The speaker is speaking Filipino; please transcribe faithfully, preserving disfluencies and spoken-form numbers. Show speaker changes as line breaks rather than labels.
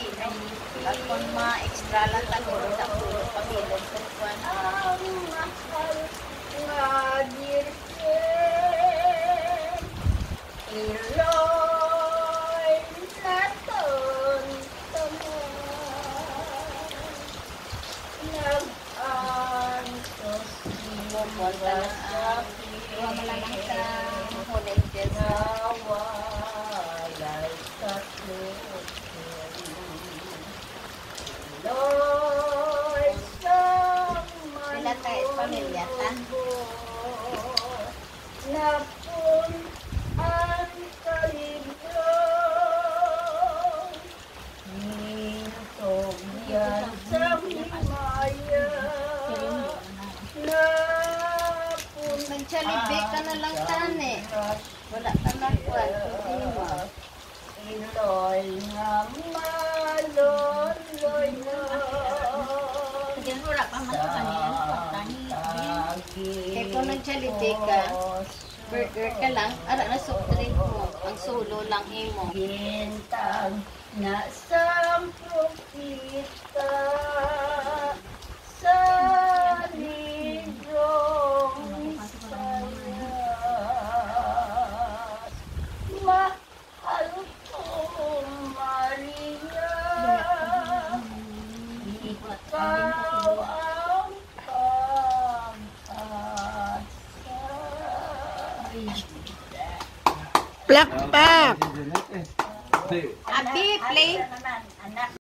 At kung ma-extra lang taguro, taguro, pamilog sa kwan.
Ang mahal nga dirken, iloy naton taman. Nag-antos
Bukod ka na ang iwa malamang sa huling dyan.
nawalay sa tutin. Iloy sa
Sila tayo is pamilya, ta?
napun ang kalibyo, nintog yan sa himaya, napun
Nagchalibik ka na lang tani. Wala ka na kwan. Hindi mo.
iloy nga maloloy na
Diyan wala pa man kanina. Kaya kung nagchalibik ka, burger ka lang, ara na soft drink mo. Ang solo lang imo.
Gintag na sampukita sa librong sayas. Mahal ko, Maria, ikaw ang pag-asa.
Plak pak!
Abi, play.
Anak.